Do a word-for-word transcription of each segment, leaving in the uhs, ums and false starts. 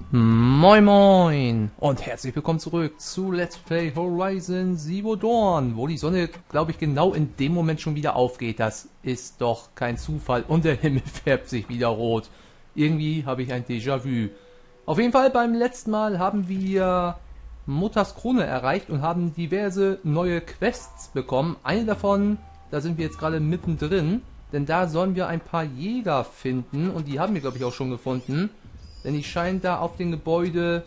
Moin Moin und herzlich willkommen zurück zu Let's Play Horizon Zero Dawn, wo die Sonne, glaube ich, genau in dem Moment schon wieder aufgeht. Das ist doch kein Zufall und der Himmel färbt sich wieder rot. Irgendwie habe ich ein Déjà-vu. Auf jeden Fall, beim letzten Mal haben wir Mutters Krone erreicht und haben diverse neue Quests bekommen. Eine davon, da sind wir jetzt gerade mittendrin, denn da sollen wir ein paar Jäger finden und die haben wir, glaube ich, auch schon gefunden. Denn die scheinen da auf dem Gebäude,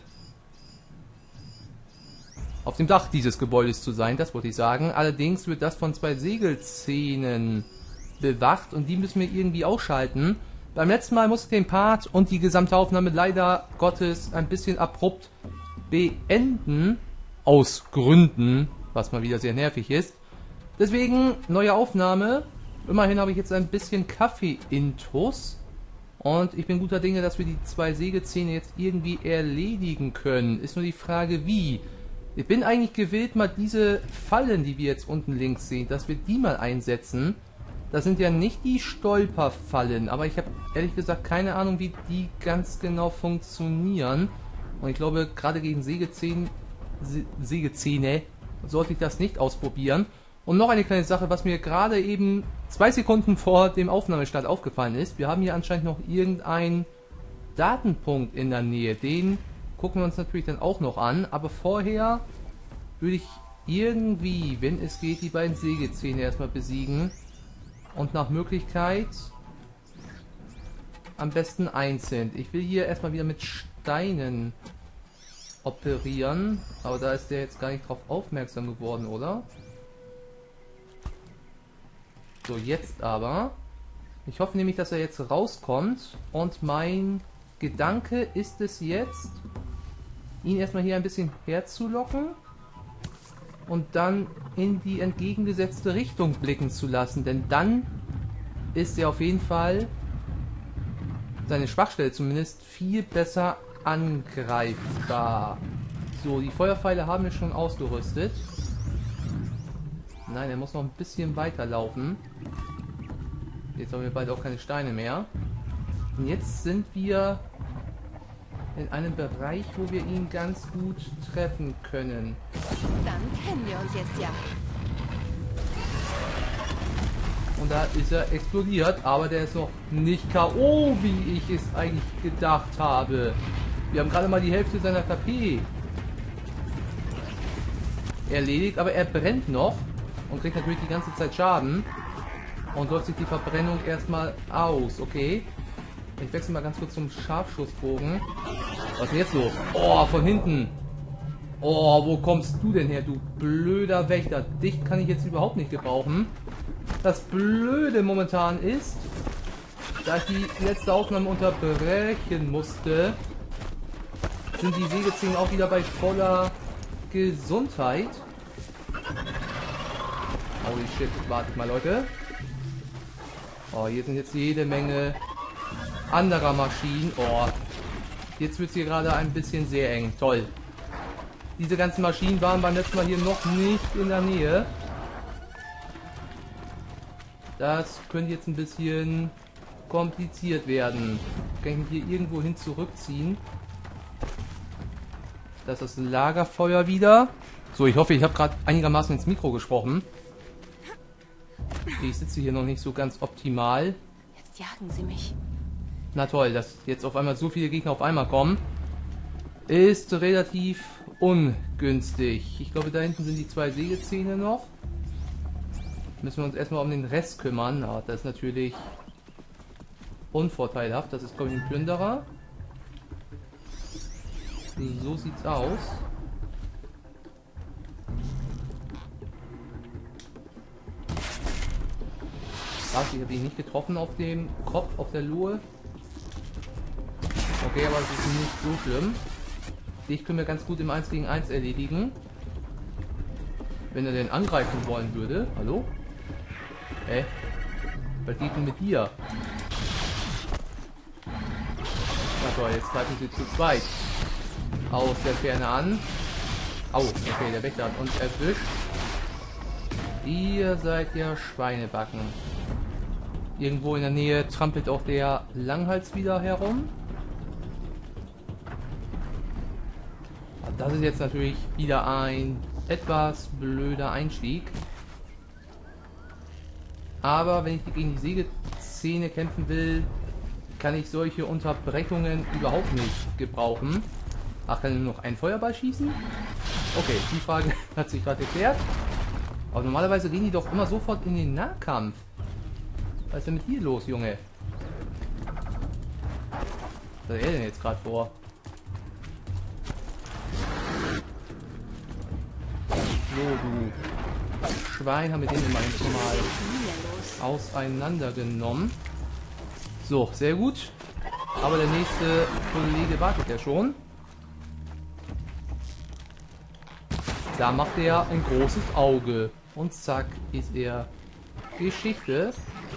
auf dem Dach dieses Gebäudes zu sein, das wollte ich sagen. Allerdings wird das von zwei Segelzähnen bewacht und die müssen wir irgendwie ausschalten. Beim letzten Mal musste ich den Part und die gesamte Aufnahme leider Gottes ein bisschen abrupt beenden. Aus Gründen, was mal wieder sehr nervig ist. Deswegen neue Aufnahme. Immerhin habe ich jetzt ein bisschen Kaffee-Intus. Und ich bin guter Dinge, dass wir die zwei Sägezähne jetzt irgendwie erledigen können. Ist nur die Frage, wie. Ich bin eigentlich gewillt, mal diese Fallen, die wir jetzt unten links sehen, dass wir die mal einsetzen. Das sind ja nicht die Stolperfallen, aber ich habe ehrlich gesagt keine Ahnung, wie die ganz genau funktionieren. Und ich glaube, gerade gegen Sägezähne, Sägezähne sollte ich das nicht ausprobieren. Und noch eine kleine Sache, was mir gerade eben zwei Sekunden vor dem Aufnahmestart aufgefallen ist. Wir haben hier anscheinend noch irgendeinen Datenpunkt in der Nähe. Den gucken wir uns natürlich dann auch noch an. Aber vorher würde ich irgendwie, wenn es geht, die beiden Sägezähne erstmal besiegen. Und nach Möglichkeit am besten einzeln. Ich will hier erstmal wieder mit Steinen operieren. Aber da ist der jetzt gar nicht drauf aufmerksam geworden, oder? So, jetzt aber. Ich hoffe nämlich, dass er jetzt rauskommt. Und mein Gedanke ist es jetzt, ihn erstmal hier ein bisschen herzulocken und dann in die entgegengesetzte Richtung blicken zu lassen. Denn dann ist er auf jeden Fall, seine Schwachstelle zumindest, viel besser angreifbar. So, die Feuerpfeile haben wir schon ausgerüstet. Nein, er muss noch ein bisschen weiterlaufen. Jetzt haben wir bald auch keine Steine mehr. Und jetzt sind wir in einem Bereich, wo wir ihn ganz gut treffen können. Dann kennen wir uns jetzt ja. Und da ist er explodiert, aber der ist noch nicht K O, wie ich es eigentlich gedacht habe. Wir haben gerade mal die Hälfte seiner K P erledigt, aber er brennt noch. Und kriegt natürlich die ganze Zeit Schaden. Und läuft sich die Verbrennung erstmal aus. Okay. Ich wechsle mal ganz kurz zum Scharfschussbogen. Was ist denn jetzt los? Oh, von hinten. Oh, wo kommst du denn her, du blöder Wächter? Dich kann ich jetzt überhaupt nicht gebrauchen. Das Blöde momentan ist, da ich die letzte Aufnahme unterbrechen musste, sind die Sägezähne auch wieder bei voller Gesundheit. Holy shit, wartet mal, Leute. Oh, hier sind jetzt jede Menge anderer Maschinen. Oh, jetzt wird es hier gerade ein bisschen sehr eng. Toll. Diese ganzen Maschinen waren beim letzten Mal hier noch nicht in der Nähe. Das könnte jetzt ein bisschen kompliziert werden. Kann ich mich hier irgendwo hin zurückziehen? Das ist das Lagerfeuer wieder. So, ich hoffe, ich habe gerade einigermaßen ins Mikro gesprochen. Ich sitze hier noch nicht so ganz optimal. Jetzt jagen sie mich. Na toll, dass jetzt auf einmal so viele Gegner auf einmal kommen, ist relativ ungünstig. Ich glaube, da hinten sind die zwei Sägezähne noch. Müssen wir uns erstmal um den Rest kümmern. Ja, das ist natürlich unvorteilhaft. Das ist, glaube ich, ein Plünderer. So sieht's aus. Ach, ich habe ihn nicht getroffen auf dem Kopf, auf der Lohe. Okay, aber es ist nicht so schlimm. Ich können wir ganz gut im eins gegen eins erledigen. Wenn er denn angreifen wollen würde. Hallo? Hä? Was geht denn mit dir? Na toll, jetzt greifen sie zu zweit aus der Ferne an. Au, okay, der Wächter hat uns erwischt. Ihr seid ja Schweinebacken. Irgendwo in der Nähe trampelt auch der Langhals wieder herum. Das ist jetzt natürlich wieder ein etwas blöder Einstieg. Aber wenn ich gegen die Sägezähne kämpfen will, kann ich solche Unterbrechungen überhaupt nicht gebrauchen. Ach, kann ich nur noch einen Feuerball schießen? Okay, die Frage hat sich gerade geklärt. Aber normalerweise gehen die doch immer sofort in den Nahkampf. Was ist denn mit dir los, Junge? Was hat er denn jetzt gerade vor? So, du Schwein, haben wir den immerhin schon mal auseinandergenommen. So, sehr gut. Aber der nächste Kollege wartet ja schon. Da macht er ein großes Auge. Und zack, ist er Geschichte.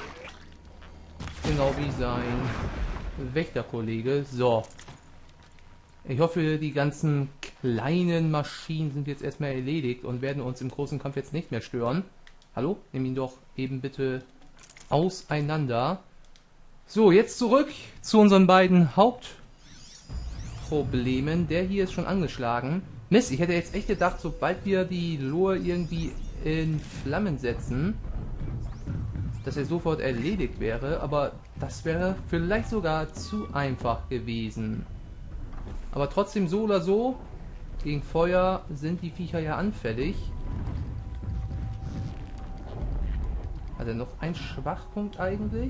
Genau wie sein Wächterkollege. So. Ich hoffe, die ganzen kleinen Maschinen sind jetzt erstmal erledigt und werden uns im großen Kampf jetzt nicht mehr stören. Hallo? Nimm ihn doch eben bitte auseinander. So, jetzt zurück zu unseren beiden Hauptproblemen. Der hier ist schon angeschlagen. Mist, ich hätte jetzt echt gedacht, sobald wir die Lohe irgendwie in Flammen setzen, dass er sofort erledigt wäre. Aber das wäre vielleicht sogar zu einfach gewesen. Aber trotzdem, so oder so, gegen Feuer sind die Viecher ja anfällig. Hat er noch einen Schwachpunkt eigentlich?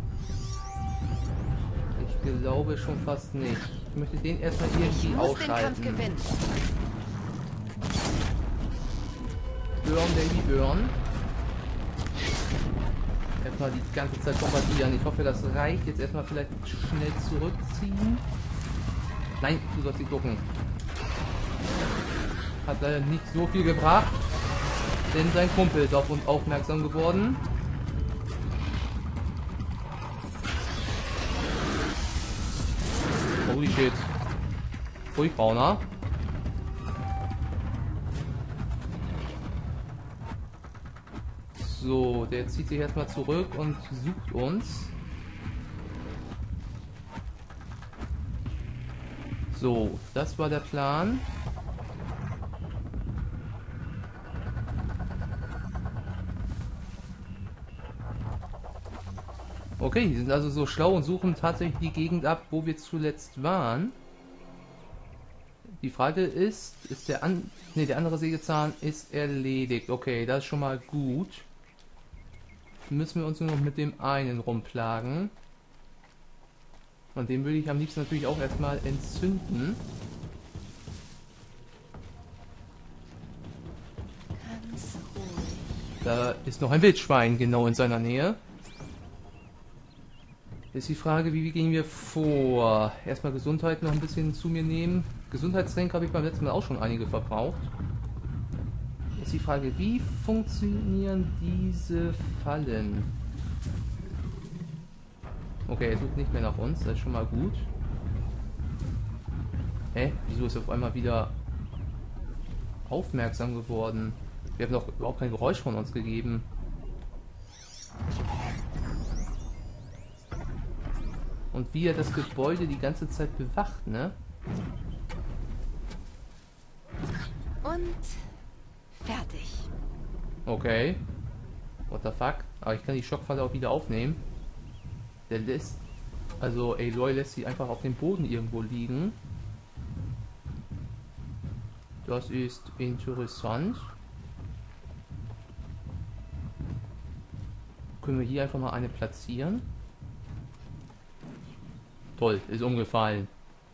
Ich glaube schon fast nicht. Ich möchte den erstmal irgendwie ausschalten. Burn, Baby, Burn. Erstmal die ganze Zeit bombardieren. Ich hoffe, das reicht. Jetzt erstmal vielleicht schnell zurückziehen. Nein, du sollst sie gucken. Hat leider nicht so viel gebracht. Denn sein Kumpel ist auf uns aufmerksam geworden. Holy shit. Ruhig, Brauner. So, der zieht sich erstmal zurück und sucht uns. So, das war der Plan. Okay, die sind also so schlau und suchen tatsächlich die Gegend ab, wo wir zuletzt waren. Die Frage ist, ist der an nee, der andere Sägezahn ist erledigt. Okay, das ist schon mal gut. Müssen wir uns nur noch mit dem einen rumplagen. Und den würde ich am liebsten natürlich auch erstmal entzünden. Ganz ruhig. Da ist noch ein Wildschwein genau in seiner Nähe. Ist die Frage, wie gehen wir vor? Erstmal Gesundheit noch ein bisschen zu mir nehmen. Gesundheitstränke habe ich beim letzten Mal auch schon einige verbraucht. Ist die Frage, wie funktionieren diese Fallen? Okay, er sucht nicht mehr nach uns, das ist schon mal gut. Hä? Wieso ist er auf einmal wieder aufmerksam geworden? Wir haben doch überhaupt kein Geräusch von uns gegeben. Und wie er das Gebäude die ganze Zeit bewacht, ne? Und fertig. Okay. What the fuck? Aber ich kann die Schockfalle auch wieder aufnehmen. Der lässt... Also Aloy lässt sie einfach auf dem Boden irgendwo liegen. Das ist interessant. Können wir hier einfach mal eine platzieren? Toll, ist umgefallen.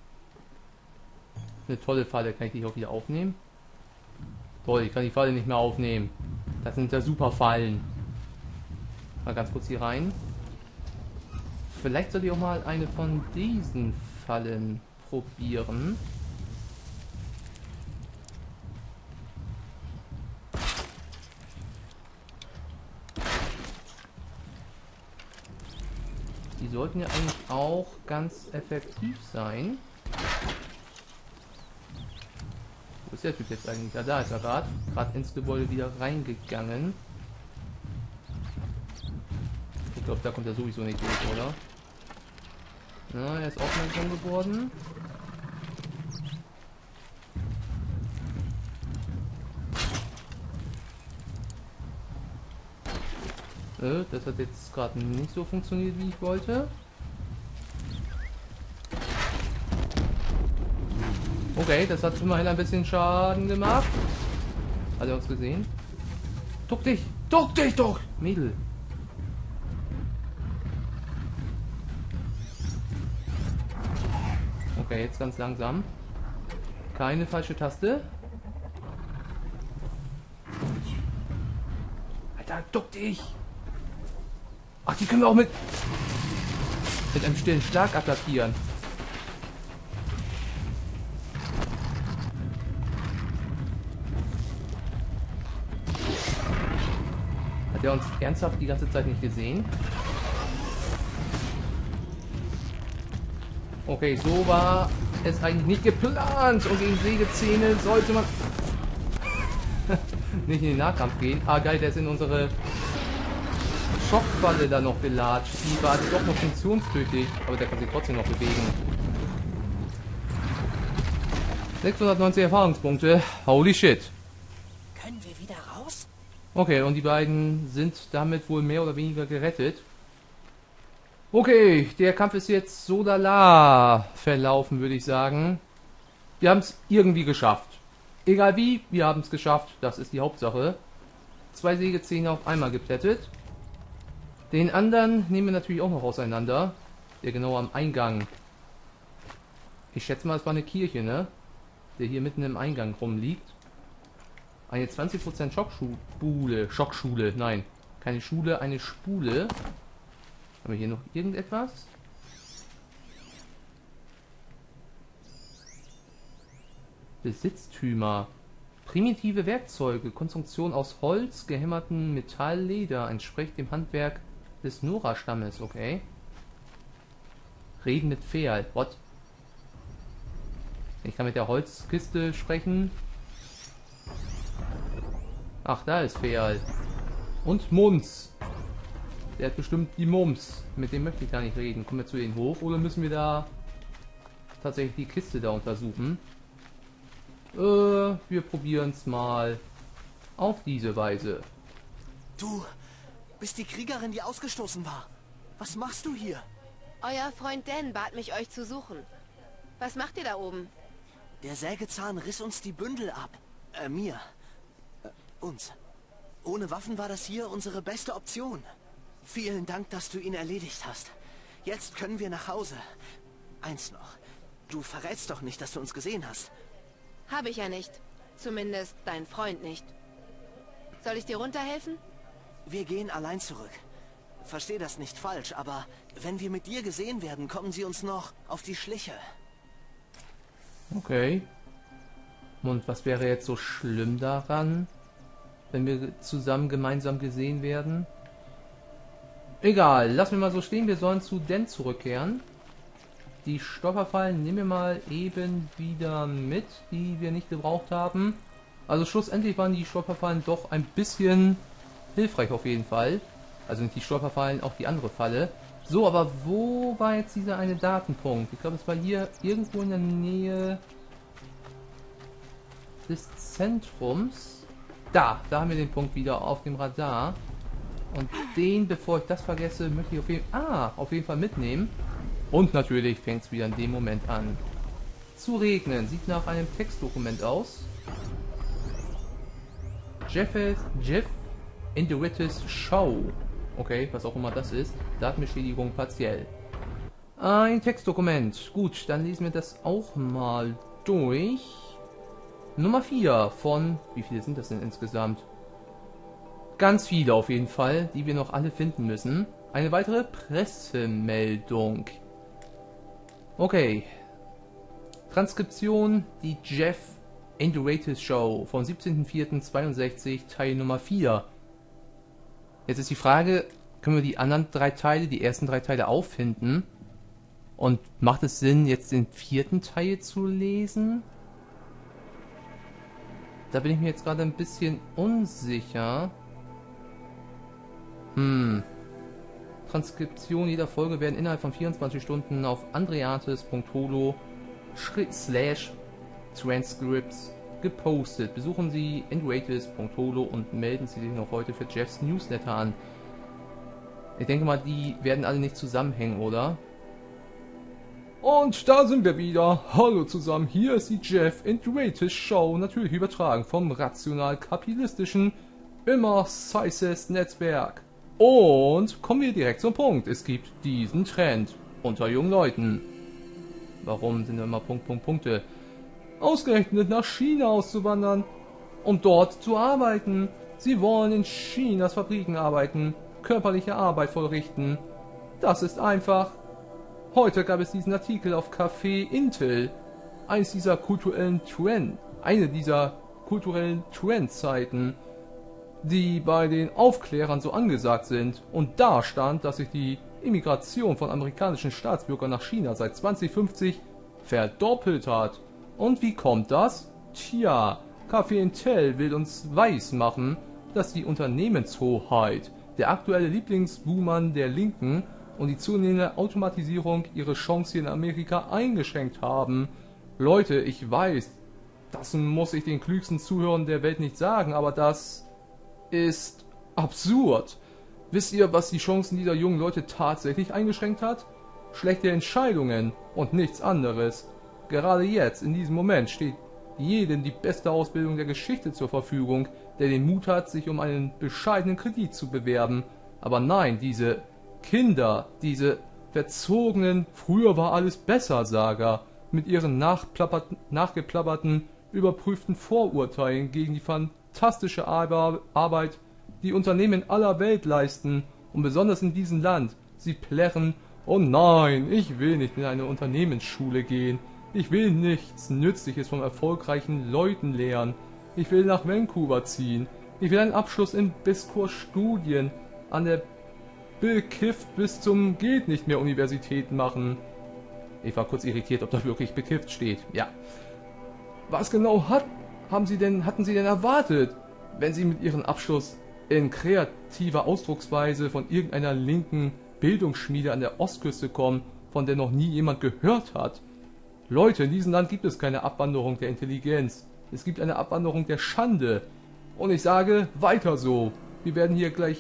Eine tolle Falle, kann ich die auch wieder aufnehmen? Toll, ich kann die Falle nicht mehr aufnehmen. Das sind ja super Fallen. Mal ganz kurz hier rein. Vielleicht sollte ich auch mal eine von diesen Fallen probieren. Die sollten ja eigentlich auch ganz effektiv sein. Wo ist der Typ jetzt eigentlich? Ja, da ist er gerade. Gerade ins Gebäude wieder reingegangen. Ich glaube, da kommt er sowieso nicht durch, oder? Na, er ist aufmerksam geworden. Äh, das hat jetzt gerade nicht so funktioniert, wie ich wollte. Okay, das hat immerhin ein bisschen Schaden gemacht. Hat er uns gesehen? Duck dich! Duck dich doch! Mädel! Okay, jetzt ganz langsam. Keine falsche Taste. Alter, duck dich! Ach, die können wir auch mit... mit einem stillen Schlag attackieren. Hat er uns ernsthaft die ganze Zeit nicht gesehen? Okay, so war es eigentlich nicht geplant. Und gegen Sägezähne sollte man nicht in den Nahkampf gehen. Ah geil, der ist in unsere Schockfalle da noch gelatscht. Die war doch noch funktionstüchtig, aber der kann sich trotzdem noch bewegen. sechshundertneunzig Erfahrungspunkte. Holy shit. Können wir wieder raus? Okay, und die beiden sind damit wohl mehr oder weniger gerettet. Okay, der Kampf ist jetzt so lala verlaufen, würde ich sagen. Wir haben es irgendwie geschafft. Egal wie, wir haben es geschafft. Das ist die Hauptsache. Zwei Sägezähne auf einmal geplättet. Den anderen nehmen wir natürlich auch noch auseinander. Der genau am Eingang. Ich schätze mal, es war eine Kirche, ne? Der hier mitten im Eingang rumliegt. Eine zwanzig Prozent Schockschule. Schockschule, nein. Keine Schule, eine Spule. Haben wir hier noch irgendetwas? Besitztümer. Primitive Werkzeuge. Konstruktion aus Holz, gehämmerten Metallleder. Entspricht dem Handwerk des Nora-Stammes. Okay. Reden mit Feal. What? Ich kann mit der Holzkiste sprechen. Ach, da ist Feal. Und Mums. Der hat bestimmt die Mums. Mit dem möchte ich gar nicht reden. Kommen wir zu denen hoch oder müssen wir da tatsächlich die Kiste da untersuchen? Äh, wir probieren es mal auf diese Weise. Du bist die Kriegerin, die ausgestoßen war. Was machst du hier? Euer Freund Dan bat mich, euch zu suchen. Was macht ihr da oben? Der Sägezahn riss uns die Bündel ab. Äh, mir. Äh, uns. Ohne Waffen war das hier unsere beste Option. Vielen Dank, dass du ihn erledigt hast. Jetzt können wir nach Hause. Eins noch. Du verrätst doch nicht, dass du uns gesehen hast. Habe ich ja nicht. Zumindest dein Freund nicht. Soll ich dir runterhelfen? Wir gehen allein zurück. Versteh das nicht falsch, aber wenn wir mit dir gesehen werden, kommen sie uns noch auf die Schliche. Okay. Und was wäre jetzt so schlimm daran, wenn wir zusammen gemeinsam gesehen werden? Egal, lassen wir mal so stehen. Wir sollen zu Dan zurückkehren. Die Stolperfallen nehmen wir mal eben wieder mit, die wir nicht gebraucht haben. Also schlussendlich waren die Stolperfallen doch ein bisschen hilfreich auf jeden Fall. Also nicht die Stolperfallen, auch die andere Falle. So, aber wo war jetzt dieser eine Datenpunkt? Ich glaube, es war hier irgendwo in der Nähe des Zentrums. Da, da haben wir den Punkt wieder auf dem Radar. Und den, bevor ich das vergesse, möchte ich auf jeden, ah, auf jeden Fall mitnehmen. Und natürlich fängt es wieder in dem Moment an zu regnen. Sieht nach einem Textdokument aus. Jeff, Jeff Induritis Show. Okay, was auch immer das ist. Datenbeschädigung partiell. Ein Textdokument. Gut, dann lesen wir das auch mal durch. Nummer vier von... Wie viele sind das denn insgesamt? Ganz viele auf jeden Fall, die wir noch alle finden müssen. Eine weitere Pressemeldung. Okay. Transkription, die Jeff Induritis Show vom siebzehnten vierten zweiundsechzig, Teil Nummer vier. Jetzt ist die Frage, können wir die anderen drei Teile, die ersten drei Teile auffinden? Und macht es Sinn, jetzt den vierten Teil zu lesen? Da bin ich mir jetzt gerade ein bisschen unsicher. Hm. Transkription jeder Folge werden innerhalb von vierundzwanzig Stunden auf andreates punkt holo slash transcripts gepostet. Besuchen Sie andreates punkt holo und melden Sie sich noch heute für Jeffs Newsletter an. Ich denke mal, die werden alle nicht zusammenhängen, oder? Und da sind wir wieder. Hallo zusammen, hier ist die Jeff and Greatest Show, natürlich übertragen vom rational-kapitalistischen immer Sizes Netzwerk. Und kommen wir direkt zum Punkt. Es gibt diesen Trend unter jungen Leuten. Warum sind immer Punkt, Punkt, Punkte? Ausgerechnet nach China auszuwandern, um dort zu arbeiten. Sie wollen in Chinas Fabriken arbeiten, körperliche Arbeit vollrichten. Das ist einfach. Heute gab es diesen Artikel auf Café Intel. Eines dieser kulturellen Trend, eine dieser kulturellen Trendzeiten, die bei den Aufklärern so angesagt sind. Und da stand, dass sich die Immigration von amerikanischen Staatsbürgern nach China seit zwanzig fünfzig verdoppelt hat. Und wie kommt das? Tja, Café Intel will uns weismachen, dass die Unternehmenshoheit, der aktuelle Lieblingsbuhmann der Linken und die zunehmende Automatisierung ihre Chance hier in Amerika eingeschränkt haben. Leute, ich weiß, das muss ich den klügsten Zuhörern der Welt nicht sagen, aber das ist absurd. Wisst ihr, was die Chancen dieser jungen Leute tatsächlich eingeschränkt hat? Schlechte Entscheidungen und nichts anderes. Gerade jetzt, in diesem Moment, steht jedem die beste Ausbildung der Geschichte zur Verfügung, der den Mut hat, sich um einen bescheidenen Kredit zu bewerben. Aber nein, diese Kinder, diese verzogenen, früher war alles besser Sager, mit ihren nachgeplapperten, überprüften Vorurteilen gegen die fantastische Arbeit, die Unternehmen aller Welt leisten, und besonders in diesem Land. Sie plärren: oh nein, ich will nicht in eine Unternehmensschule gehen. Ich will nichts Nützliches von erfolgreichen Leuten lernen. Ich will nach Vancouver ziehen. Ich will einen Abschluss in Diskursstudien an der bekifft bis zum geht nicht mehr Universität machen. Ich war kurz irritiert, ob da wirklich bekifft steht. Ja. Was genau hat, haben Sie denn, hatten Sie denn erwartet, wenn Sie mit Ihrem Abschluss in kreativer Ausdrucksweise von irgendeiner linken Bildungsschmiede an der Ostküste kommen, von der noch nie jemand gehört hat? Leute, in diesem Land gibt es keine Abwanderung der Intelligenz. Es gibt eine Abwanderung der Schande. Und ich sage, weiter so. Wir werden hier gleich...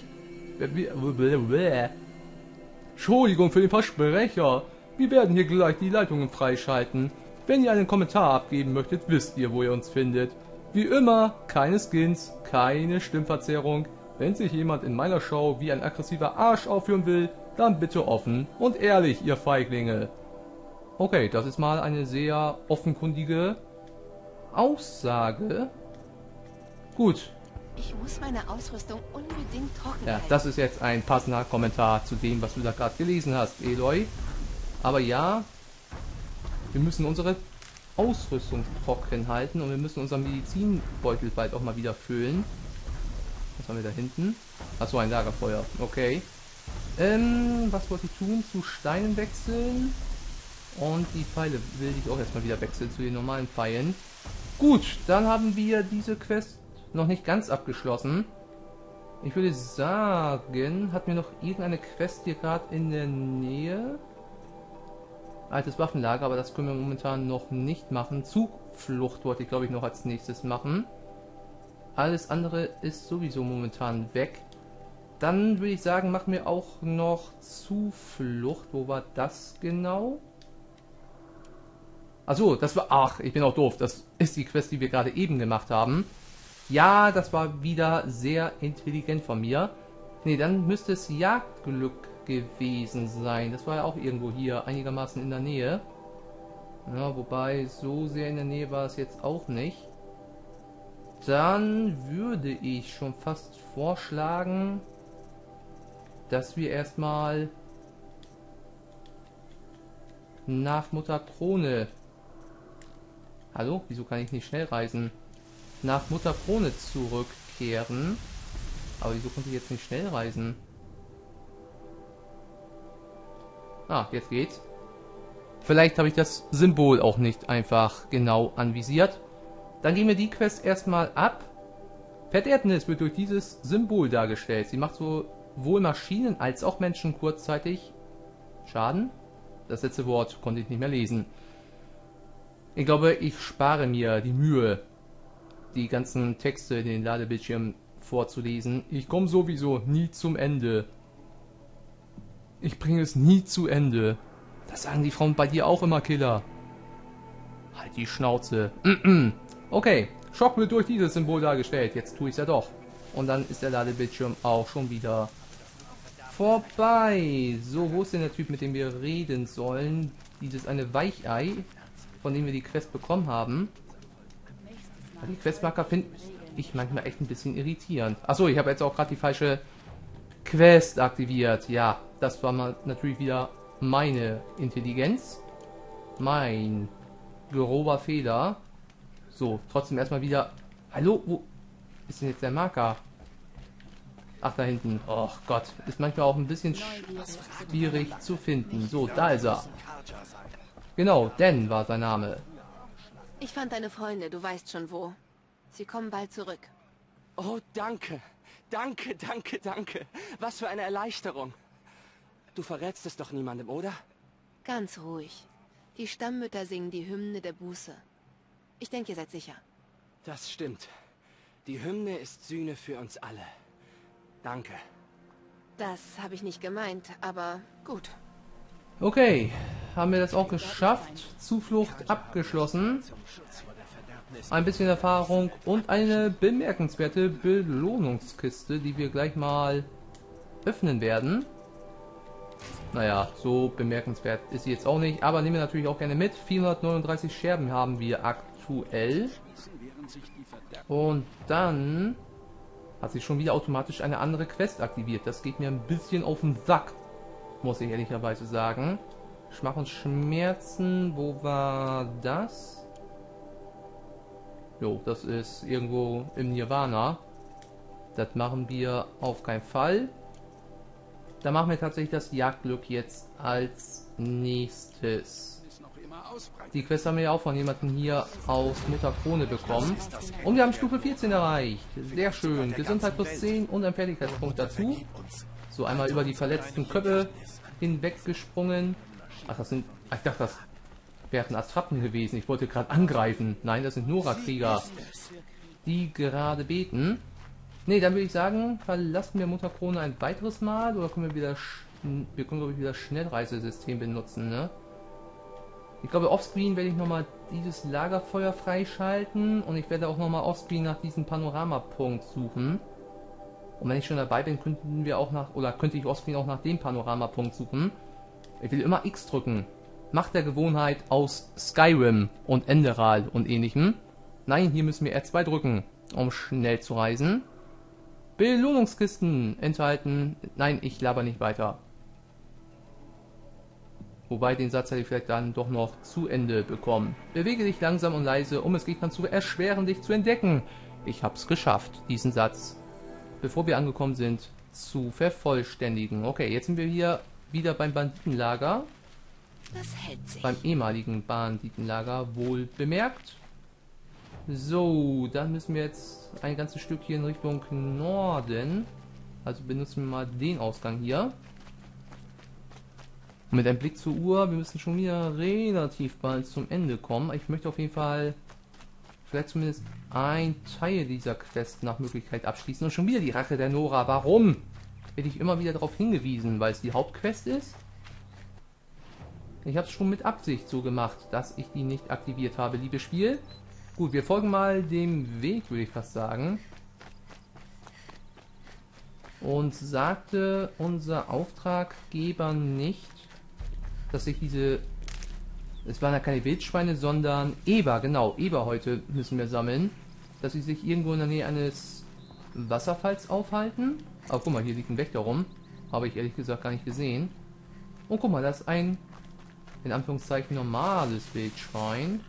Entschuldigung für den Versprecher. Wir werden hier gleich die Leitungen freischalten. Wenn ihr einen Kommentar abgeben möchtet, wisst ihr, wo ihr uns findet. Wie immer, keine Skins, keine Stimmverzerrung. Wenn sich jemand in meiner Show wie ein aggressiver Arsch aufführen will, dann bitte offen und ehrlich, ihr Feiglinge. Okay, das ist mal eine sehr offenkundige Aussage. Gut. Ich muss meine Ausrüstung unbedingt trocken Ja, halten. das ist jetzt ein passender Kommentar zu dem, was du da gerade gelesen hast, Eloy. Aber ja, wir müssen unsere Ausrüstung trocken halten und wir müssen unseren Medizinbeutel bald auch mal wieder füllen. Was haben wir da hinten? Achso, ein Lagerfeuer. Okay. Ähm, was wollte ich tun? Zu Steinen wechseln. Und die Pfeile will ich auch erstmal wieder wechseln zu den normalen Pfeilen. Gut, dann haben wir diese Quest noch nicht ganz abgeschlossen. Ich würde sagen, hat mir noch irgendeine Quest hier gerade in der Nähe? Altes Waffenlager, aber das können wir momentan noch nicht machen. Zugflucht wollte ich, glaube ich, noch als nächstes machen. Alles andere ist sowieso momentan weg. Dann würde ich sagen, machen wir auch noch Zuflucht. Wo war das genau? Achso, das war... Ach, ich bin auch doof. Das ist die Quest, die wir gerade eben gemacht haben. Ja, das war wieder sehr intelligent von mir. Ne, dann müsste es Jagdglück gewesen sein. Das war ja auch irgendwo hier einigermaßen in der Nähe. Ja, wobei so sehr in der Nähe war es jetzt auch nicht. Dann würde ich schon fast vorschlagen, dass wir erstmal nach Mutter Krone... Hallo? Wieso kann ich nicht schnell reisen? Nach Mutter Krone zurückkehren. Aber wieso konnte ich jetzt nicht schnell reisen? Ah, jetzt geht's. Vielleicht habe ich das Symbol auch nicht einfach genau anvisiert. Dann gehen wir die Quest erstmal ab. Verderbnis wird durch dieses Symbol dargestellt. Sie macht sowohl Maschinen als auch Menschen kurzzeitig Schaden. Das letzte Wort konnte ich nicht mehr lesen. Ich glaube, ich spare mir die Mühe, die ganzen Texte in den Ladebildschirm vorzulesen. Ich komme sowieso nie zum Ende. Ich bringe es nie zu Ende. Das sagen die Frauen bei dir auch immer, Killer. Halt die Schnauze. Okay, Schock wird durch dieses Symbol dargestellt. Jetzt tue ich es ja doch. Und dann ist der Ladebildschirm auch schon wieder vorbei. So, wo ist denn der Typ, mit dem wir reden sollen? Dieses eine Weichei, von dem wir die Quest bekommen haben. Die Questmarker finde ich manchmal echt ein bisschen irritierend. Achso, ich habe jetzt auch gerade die falsche Quest aktiviert. Ja, das war mal natürlich wieder meine Intelligenz. Mein grober Fehler. So, trotzdem erstmal wieder... Hallo, wo ist denn jetzt der Marker? Ach, da hinten. Oh Gott, ist manchmal auch ein bisschen schwierig zu finden. So, da ist er. Genau, Dan war sein Name. Ich fand deine Freunde, du weißt schon wo. Sie kommen bald zurück. Oh, danke. Danke, danke, danke. Was für eine Erleichterung. Du verrätst es doch niemandem, oder? Ganz ruhig. Die Stammmütter singen die Hymne der Buße. Ich denke, ihr seid sicher. Das stimmt. Die Hymne ist Sühne für uns alle. Danke. Das habe ich nicht gemeint, aber gut. Okay, haben wir das auch geschafft. Zuflucht abgeschlossen. Ein bisschen Erfahrung und eine bemerkenswerte Belohnungskiste, die wir gleich mal öffnen werden. Naja, so bemerkenswert ist sie jetzt auch nicht, aber nehmen wir natürlich auch gerne mit. vierhundertneununddreißig Scherben haben wir aktuell. Und dann hat sich schon wieder automatisch eine andere Quest aktiviert. Das geht mir ein bisschen auf den Sack, muss ich ehrlicherweise sagen. Schmach und Schmerzen, wo war das? Jo, das ist irgendwo im Nirvana. Das machen wir auf keinen Fall. Da machen wir tatsächlich das Jagdglück jetzt als nächstes. Die Quest haben wir ja auch von jemandem hier aus Mutterkrone bekommen. Und wir haben Stufe vierzehn erreicht. Sehr schön. Gesundheit plus zehn und ein Fertigkeitspunkt dazu. So, einmal über die verletzten Köpfe hinweggesprungen. Ach, das sind... Ich dachte, das wären Attrappen gewesen. Ich wollte gerade angreifen. Nein, das sind Nora-Krieger, die gerade beten. Ne, dann würde ich sagen, verlassen wir Mutterkrone ein weiteres Mal. Oder können wir wieder... Wir können, glaube ich, wieder Schnellreisesystem benutzen, ne? Ich glaube, offscreen werde ich nochmal dieses Lagerfeuer freischalten. Und ich werde auch nochmal offscreen nach diesem Panoramapunkt suchen. Und wenn ich schon dabei bin, könnten wir auch nach... Oder könnte ich offscreen auch nach dem Panoramapunkt suchen. Ich will immer X drücken. Macht der Gewohnheit aus Skyrim und Enderal und ähnlichem. Nein, hier müssen wir R zwei drücken, um schnell zu reisen. Belohnungskisten enthalten. Nein, ich laber nicht weiter. Wobei, den Satz hätte ich vielleicht dann doch noch zu Ende bekommen. Bewege dich langsam und leise, um es Gegnern zu erschweren, dich zu entdecken. Ich hab's geschafft, diesen Satz, bevor wir angekommen sind, zu vervollständigen. Okay, jetzt sind wir hier wieder beim Banditenlager. Das hält sich. Beim ehemaligen Banditenlager, wohl bemerkt. So, dann müssen wir jetzt ein ganzes Stück hier in Richtung Norden. Also benutzen wir mal den Ausgang hier. Und mit einem Blick zur Uhr, wir müssen schon wieder relativ bald zum Ende kommen. Ich möchte auf jeden Fall vielleicht zumindest ein Teil dieser Quest nach Möglichkeit abschließen. Und schon wieder die Rache der Nora. Warum? Werde ich immer wieder darauf hingewiesen, weil es die Hauptquest ist? Ich habe es schon mit Absicht so gemacht, dass ich die nicht aktiviert habe, liebes Spiel. Gut, wir folgen mal dem Weg, würde ich fast sagen. Und sagte unser Auftraggeber nicht, dass ich diese... Es waren ja keine Wildschweine, sondern Eber, genau, Eber heute müssen wir sammeln. Dass sie sich irgendwo in der Nähe eines Wasserfalls aufhalten. Aber guck mal, hier liegt ein Wächter rum. Habe ich ehrlich gesagt gar nicht gesehen. Und guck mal, da ist ein, in Anführungszeichen, normales Wildschwein.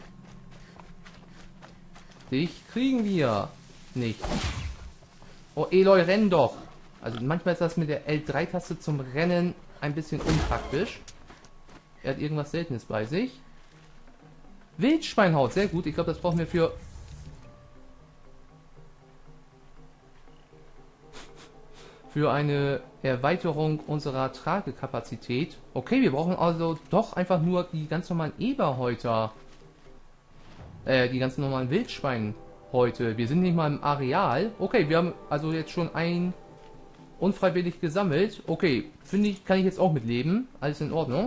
Dich kriegen wir nicht. Oh, Eloy, renn doch! Also manchmal ist das mit der L drei Taste zum Rennen ein bisschen unpraktisch. Er hat irgendwas Seltenes bei sich. Wildschweinhaut, sehr gut. Ich glaube, das brauchen wir für... für eine Erweiterung unserer Tragekapazität. Okay, wir brauchen also doch einfach nur die ganz normalen Eberhäuter. Äh, die ganz normalen Wildschweinhäute. Wir sind nicht mal im Areal. Okay, wir haben also jetzt schon ein unfreiwillig gesammelt. Okay, finde ich, kann ich jetzt auch mitleben. Alles in Ordnung.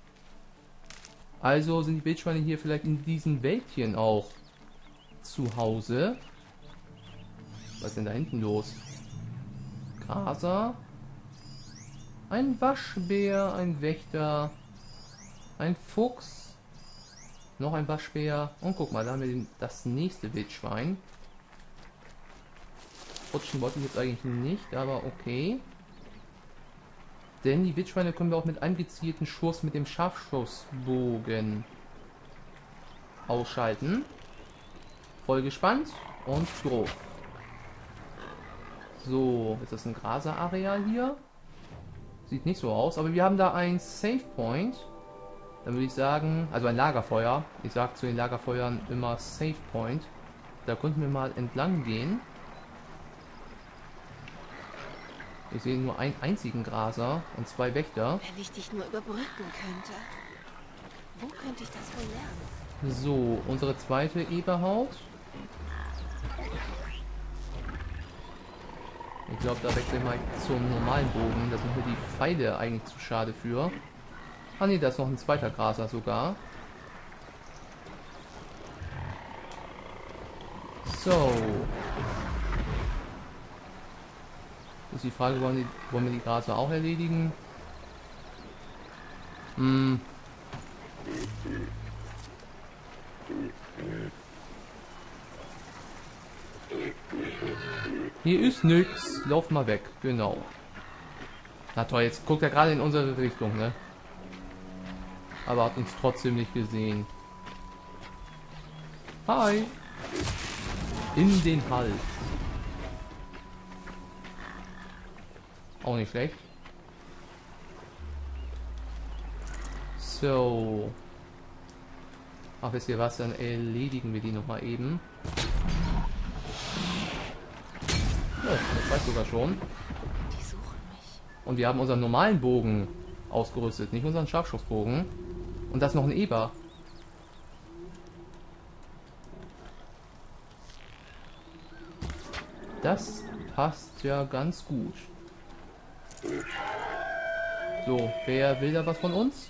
Also sind die Wildschweine hier vielleicht in diesen Wäldchen auch zu Hause. Was ist denn da hinten los? Graser. Ein Waschbär, ein Wächter, ein Fuchs, noch ein Waschbär und guck mal, da haben wir den, das nächste Wildschwein. Rutschen wollte ich jetzt eigentlich nicht, aber okay. Denn die Wildschweine können wir auch mit einem gezielten Schuss mit dem Scharfschussbogen ausschalten. Voll gespannt und go. So, ist das ein Graserareal hier? Sieht nicht so aus, aber wir haben da ein Save Point. Dann würde ich sagen, also ein Lagerfeuer. Ich sage zu den Lagerfeuern immer Save Point. Da könnten wir mal entlang gehen. Ich sehe nur einen einzigen Graser und zwei Wächter. Wenn ich dich nur überbrücken könnte. Wo könnte ich das wohl lernen? So, unsere zweite Eberhaut. Ich glaube, da wechsle ich mal zum normalen Bogen. Da sind mir die Pfeile eigentlich zu schade für. Ah ne, da ist noch ein zweiter Graser sogar. So. Ist die Frage, wollen, die, wollen wir die Graser auch erledigen? Hm. Hier ist nix. Lauf mal weg. Genau. Na toll, jetzt guckt er gerade in unsere Richtung, ne? Aber hat uns trotzdem nicht gesehen. Hi. In den Hals. Auch nicht schlecht. So. Ach, wisst ihr was? Dann erledigen wir die nochmal eben. Ja, das weiß sogar schon. Die suchen mich. Und wir haben unseren normalen Bogen ausgerüstet, nicht unseren Scharfschussbogen. Und das ist noch ein Eber. Das passt ja ganz gut. So, wer will da was von uns?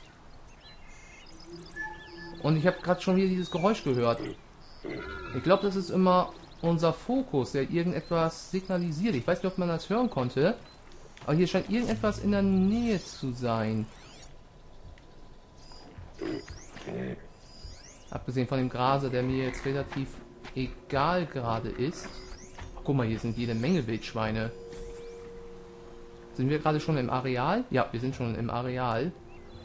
Und ich habe gerade schon wieder dieses Geräusch gehört. Ich glaube, das ist immer unser Fokus, der irgendetwas signalisiert. Ich weiß nicht, ob man das hören konnte. Aber hier scheint irgendetwas in der Nähe zu sein. Abgesehen von dem Graser, der mir jetzt relativ egal gerade ist. Ach, guck mal, hier sind jede Menge Wildschweine. Sind wir gerade schon im Areal? Ja, wir sind schon im Areal.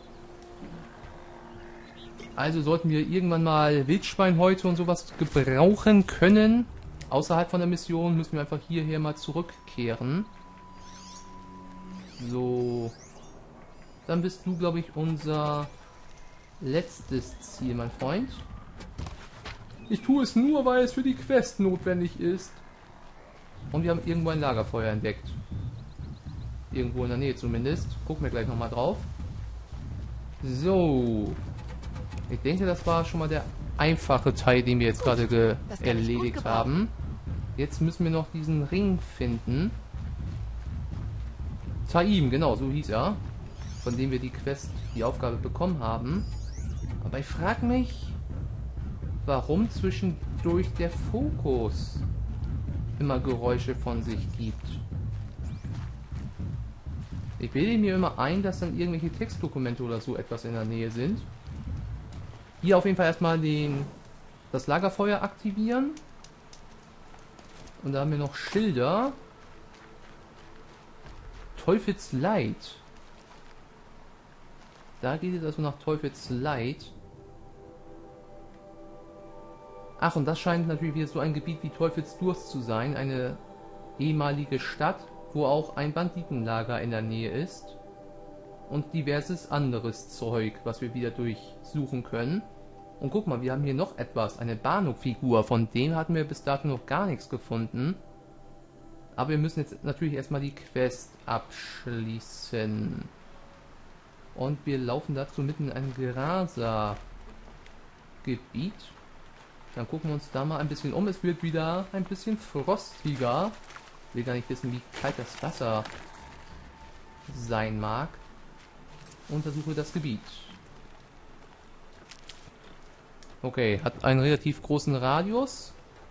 Also sollten wir irgendwann mal Wildschweinhäute und sowas gebrauchen können. Außerhalb von der Mission müssen wir einfach hierher mal zurückkehren. So. Dann bist du, glaube ich, unser letztes Ziel, mein Freund. Ich tue es nur, weil es für die Quest notwendig ist. Und wir haben irgendwo ein Lagerfeuer entdeckt. Irgendwo in der Nähe zumindest. Gucken wir gleich nochmal drauf. So. Ich denke, das war schon mal der einfache Teil, den wir jetzt gerade erledigt haben. Jetzt müssen wir noch diesen Ring finden. Taim, genau, so hieß er. Von dem wir die Quest, die Aufgabe bekommen haben. Aber ich frage mich, warum zwischendurch der Fokus immer Geräusche von sich gibt. Ich bilde mir immer ein, dass dann irgendwelche Textdokumente oder so etwas in der Nähe sind. Hier auf jeden Fall erstmal den, das Lagerfeuer aktivieren. Und da haben wir noch Schilder. Teufelsleid. Da geht es also nach Teufelsleid. Ach, und das scheint natürlich wieder so ein Gebiet wie Teufelsdurst zu sein. Eine ehemalige Stadt, wo auch ein Banditenlager in der Nähe ist. Und diverses anderes Zeug, was wir wieder durchsuchen können. Und guck mal, wir haben hier noch etwas. Eine Banuk-Figur. Von dem hatten wir bis dato noch gar nichts gefunden. Aber wir müssen jetzt natürlich erstmal die Quest abschließen. Und wir laufen dazu mitten in ein Graser-Gebiet. Dann gucken wir uns da mal ein bisschen um. Es wird wieder ein bisschen frostiger. Ich will gar nicht wissen, wie kalt das Wasser sein mag. Untersuche das Gebiet. Okay, hat einen relativ großen Radius.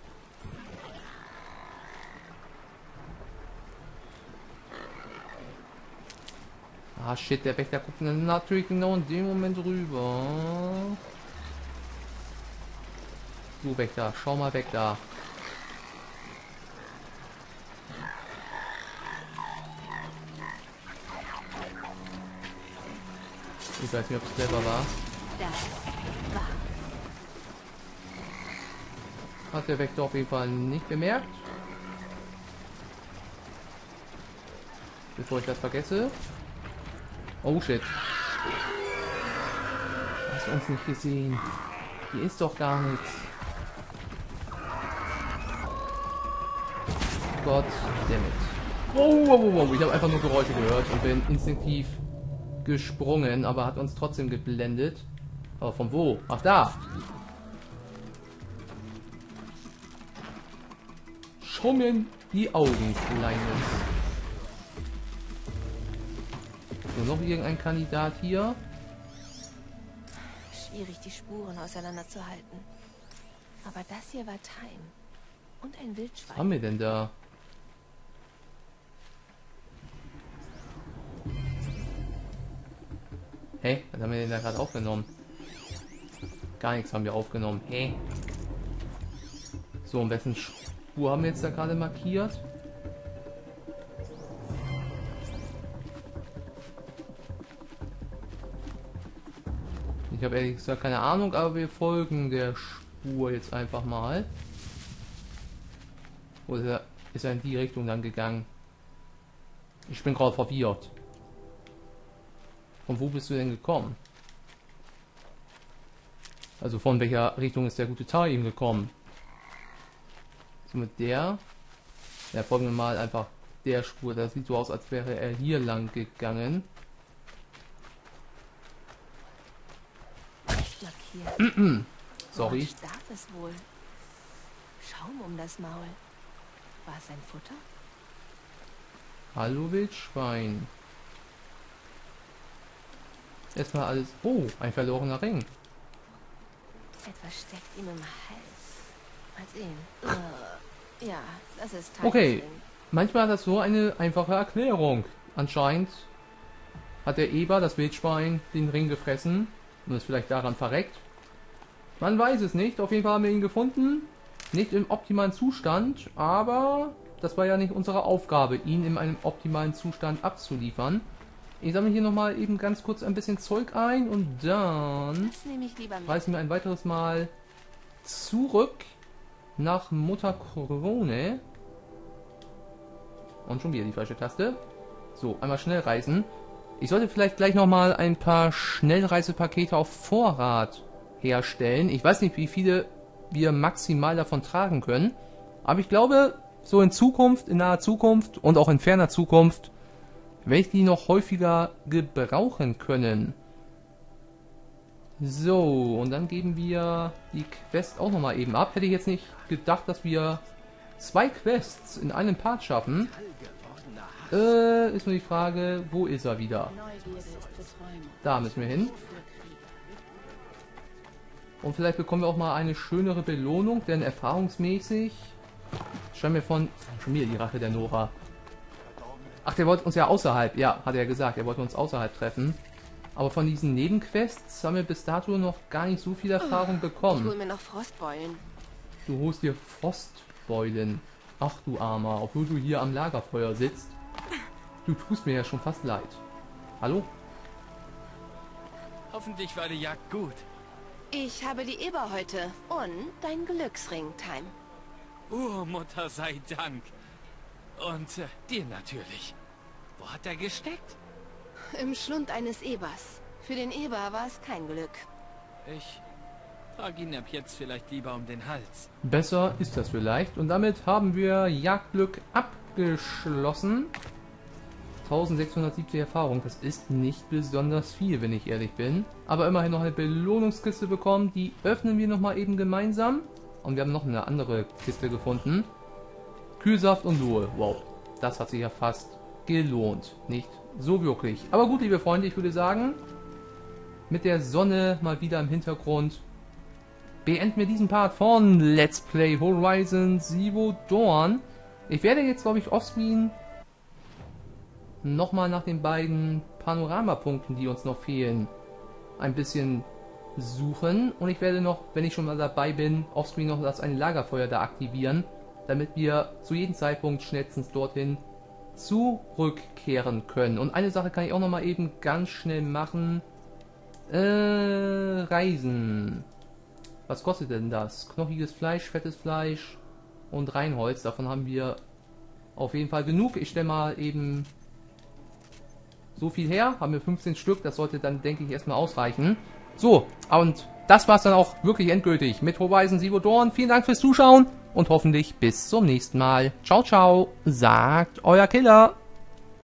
Ah shit, der Wächter guckt natürlich genau in dem Moment rüber. Du Wächter, schau mal weg da. Ich weiß nicht, ob es clever war. Das war. Hat der Wächter auf jeden Fall nicht bemerkt. Bevor ich das vergesse. Oh shit. Hast du uns nicht gesehen? Hier ist doch gar nichts. Gott, dammit. Wow, wow, wow, wow. Ich habe einfach nur Geräusche gehört und bin instinktiv gesprungen, aber hat uns trotzdem geblendet. Aber von wo? Ach, da. Schau mir in die Augen, Kleines. So, noch irgendein Kandidat hier. Schwierig, die Spuren auseinanderzuhalten. Aber das hier war Time. Und ein Was Wildschwein. haben wir denn da? Hä? Was haben wir denn da gerade aufgenommen? Gar nichts haben wir aufgenommen. Hä? So, und wessen Spur haben wir jetzt da gerade markiert? Ich habe ehrlich gesagt keine Ahnung, aber wir folgen der Spur jetzt einfach mal. Oder ist er in die Richtung dann gegangen? Ich bin gerade verwirrt. Von wo bist du denn gekommen? Also von welcher Richtung ist der gute Teil eben gekommen? So mit der. Ja, folgen wir mal einfach der Spur. Das sieht so aus, als wäre er hier lang gegangen. Sorry. Woran starb es wohl? Schaum um das Maul. War es ein Futter? Hallo Wildschwein. Erstmal alles. Oh, ein verlorener Ring. Etwas steckt ihm im Hals. Mal sehen. Uh, ja, das ist Times Okay. Ring. Manchmal hat das so eine einfache Erklärung. Anscheinend hat der Eber, das Wildschwein, den Ring gefressen und ist vielleicht daran verreckt. Man weiß es nicht. Auf jeden Fall haben wir ihn gefunden. Nicht im optimalen Zustand, aber das war ja nicht unsere Aufgabe, ihn in einem optimalen Zustand abzuliefern. Ich sammle hier nochmal eben ganz kurz ein bisschen Zeug ein und dann Das nehme ich lieber mit. reisen wir ein weiteres Mal zurück nach Mutter Krone. Und schon wieder die falsche Taste. So, einmal schnell reisen. Ich sollte vielleicht gleich nochmal ein paar Schnellreisepakete auf Vorrat herstellen. Ich weiß nicht, wie viele wir maximal davon tragen können. Aber ich glaube, so in Zukunft, in naher Zukunft und auch in ferner Zukunft, werde ich die noch häufiger gebrauchen können. So, und dann geben wir die Quest auch nochmal eben ab. Hätte ich jetzt nicht gedacht, dass wir zwei Quests in einem Part schaffen. Äh, ist nur die Frage, wo ist er wieder? Da müssen wir hin. Und vielleicht bekommen wir auch mal eine schönere Belohnung, denn erfahrungsmäßig scheinen wir von... Schon wieder die Rache der Nora. Ach, der wollte uns ja außerhalb, ja, hat er ja gesagt, er wollte uns außerhalb treffen. Aber von diesen Nebenquests haben wir bis dato noch gar nicht so viel Erfahrung Ich bekommen. hole mir noch Frostbeulen. Du holst dir Frostbeulen. Ach du Armer, obwohl du hier am Lagerfeuer sitzt. Du tust mir ja schon fast leid. Hallo? Hoffentlich war die Jagd gut. Ich habe die Eber heute und dein Glücksring, Time. Urmutter sei Dank. Und äh, dir natürlich. Wo hat er gesteckt? Im Schlund eines Ebers. Für den Eber war es kein Glück. Ich trage ihn ab jetzt vielleicht lieber um den Hals. Besser ist das vielleicht. Und damit haben wir Jagdglück abgeschlossen. eintausendsechshundertsiebzig Erfahrung, das ist nicht besonders viel, wenn ich ehrlich bin. Aber immerhin noch eine Belohnungskiste bekommen, die öffnen wir nochmal eben gemeinsam. Und wir haben noch eine andere Kiste gefunden. Kühlsaft und Lohe, wow, das hat sich ja fast gelohnt. Nicht so wirklich. Aber gut, liebe Freunde, ich würde sagen, mit der Sonne mal wieder im Hintergrund, beenden wir diesen Part von Let's Play Horizon Zero Dawn. Ich werde jetzt, glaube ich, offscreen nochmal nach den beiden Panoramapunkten, die uns noch fehlen, ein bisschen suchen. Und ich werde noch, wenn ich schon mal dabei bin, offscreen noch das eine Lagerfeuer da aktivieren, damit wir zu jedem Zeitpunkt schnellstens dorthin zurückkehren können. Und eine Sache kann ich auch noch mal eben ganz schnell machen. Äh, Reisen. Was kostet denn das? Knochiges Fleisch, fettes Fleisch und Reinholz. Davon haben wir auf jeden Fall genug. Ich stelle mal eben so viel her. Haben wir fünfzehn Stück. Das sollte dann, denke ich, erstmal ausreichen. So, und das war es dann auch wirklich endgültig mit Horizon Zero Dawn. Vielen Dank fürs Zuschauen und hoffentlich bis zum nächsten Mal. Ciao, ciao, sagt euer Killer.